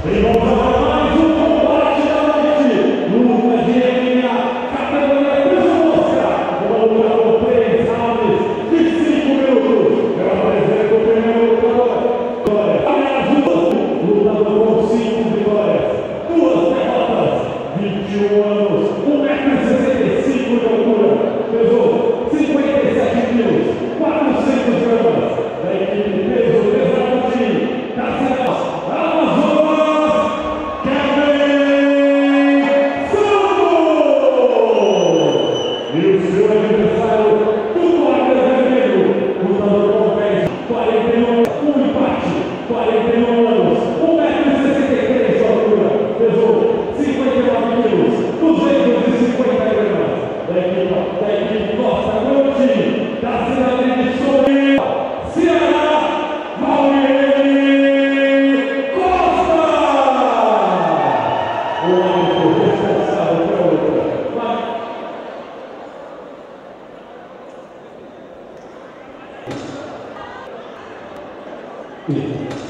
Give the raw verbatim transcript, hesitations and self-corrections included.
E vamos agora mais um combate da noite. Luta de M M A, categoria peso mosca. Uma luta com três rounds de cinco minutos. Eu apresento o primeiro lutador. Aliás, lutador com cinco vitórias, duas derrotas, vinte e um anos, um metro e sessenta e cinco de altura, pesou cinquenta e sete quilos, quatrocentas gramas, da equipe peso pesado de Caxias, Amazonas, Kevin Santos! E o seu adversário, tudo águia vermelho, lutador com pés, quarenta e um, um empate, quarenta e um anos, um metro e sessenta e três de altura, pesou cinquenta e nove quilos, duzentas e cinquenta gramas, da equipe, da equipe Costa Norte, da cidade de Sorriso, Ceará, Valmir Costa! O árbitro responsável pela luta. Vai.